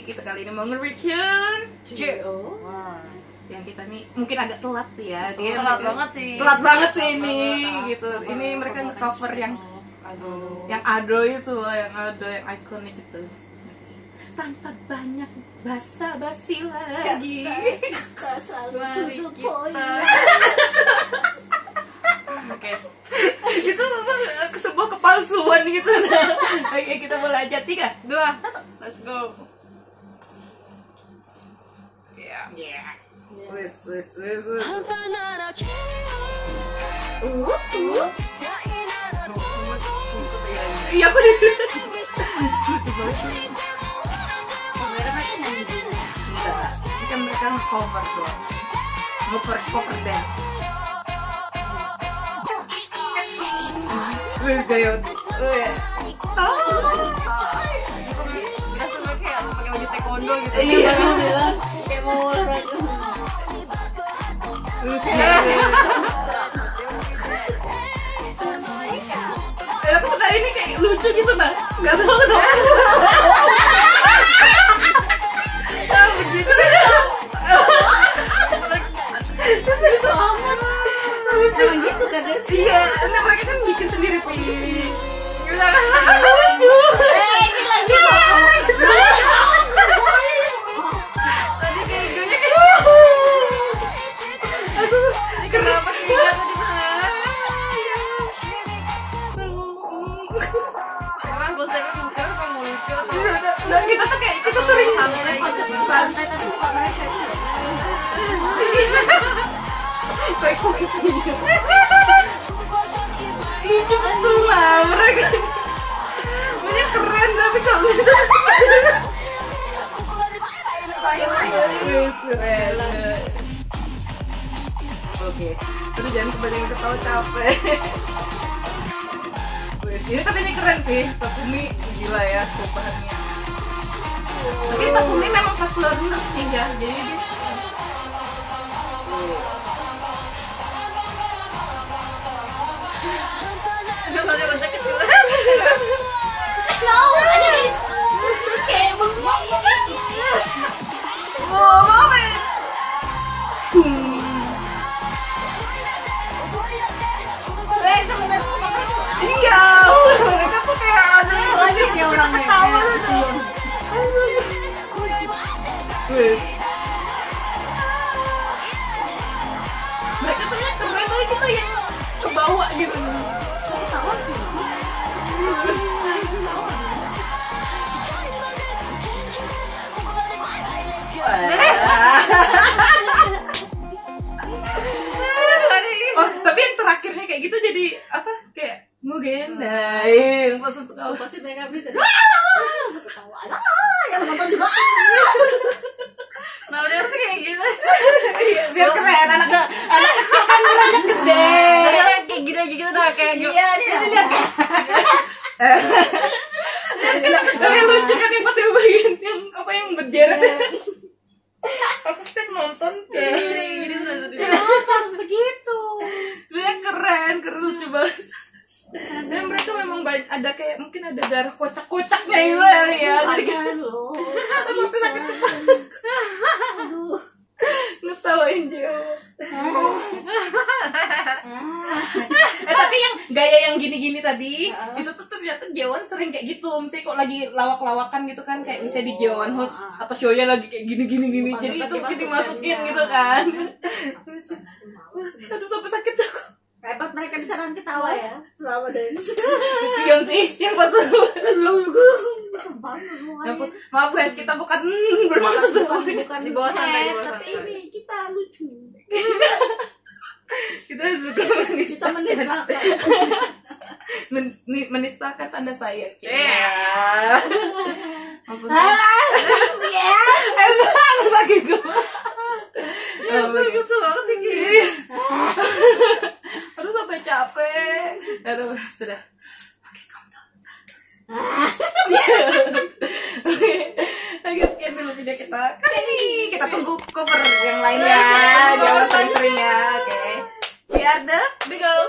kita kali ini mau nge-reaction Jo. yang kita nih mungkin agak telat ya. Dia Telat banget sih. Telat banget sih ini gitu. Ini mereka nge-cover yang Ado itu loh, yang Ado yang ikonik itu. Tanpa banyak basa-basi lagi. Kita selalu to the point. Oke. Itu sebuah kepalsuan gitu. Oke, kita mulai aja 3, 2, 1. Let's go. Yeah. Wes. Iya aku deh. Ini kan mereka cover doang. Cover dance. Wes gayot. Biasa kayak pakai baju taekwondo gitu. Iya. Kayak mau olahraga. Aku suka ini kayak lucu gitu Mbak. Gak tahu kenapa. Begitu. Emang gitu kan ya? Iya, ini mereka kan bikin sendiri sih. Lucu. Ini lagi. Tadi kayak hidungnya kayak aduh, kenapa sih jatuh di mana? Emang konsepnya mungkin mau lucu atau Nah, kita tuh kayak kita sering santai santai tapi bukan mereka itu. kayak fokus video. Lucu betul lah mereka. Punya keren tapi kalau keren. Oke, terus jangan kebanyakan ketawa capek. Ini tapi ini keren sih, Takumi gila ya perubahannya. Tapi Takumi memang fast learner sih ya, jadi dia Aduh, kalau dia baca kecil. kayak bengong mau ya. Iya, mereka tuh kayak ada Lagi kayak orangnya. ketawa mereka sebenarnya keren tapi kita yang kebawa gitu. Tahu sih. Oh, tapi yang terakhirnya kayak gitu jadi apa? Kayak mugendain pas untuk Oh, apa? pasti mereka bisa. Ketawa. Yang nonton juga. Nah, dia harusnya kayak gitu. Biar keren anak kan mereka gede. Kayak gini aja gitu dah kayak gitu. Iya, dia lihat kayak. Tapi lucu kan yang pas yang bagian yang apa yang berjeret. Aku setiap nonton kayak Gini harus begitu. dia keren lucu banget. Dan mereka memang banyak, ada kayak mungkin ada darah kocak-kocaknya gitu kali ya. Jadi Jangan loh. sampai sakit kepala. Aduh. Ngetawain dia. Tapi yang gaya yang gini-gini tadi itu tuh ternyata Jeon sering kayak gitu. Misalnya kok lagi lawak-lawakan gitu kan, kayak misalnya di Jeon host atau show-nya lagi kayak gini-gini. Jadi itu dimasukin gitu kan. Aduh sampai sakit aku. Hebat mereka bisa nahan ketawa ya selama dance. Sion sih yang pas Semuanya. maaf guys, kita bukan bermaksud Bukan di bawah santai, tapi ini kita lucu. kita juga Kita menistakan. menistakan tanda sayang. Ampun. Aku sakit gue. Kesel banget tinggi. Aduh sampai capek. Aduh sudah. Oke, calm down. Oke, sekian dulu video kita kali ini. Kita tunggu cover yang lainnya. Jangan sering-sering ya. Oke. We are the Bigo.